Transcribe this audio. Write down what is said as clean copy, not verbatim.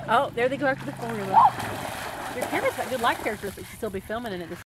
Oh, there they go after the formula. Your camera's got good light characteristics to still be filming in it.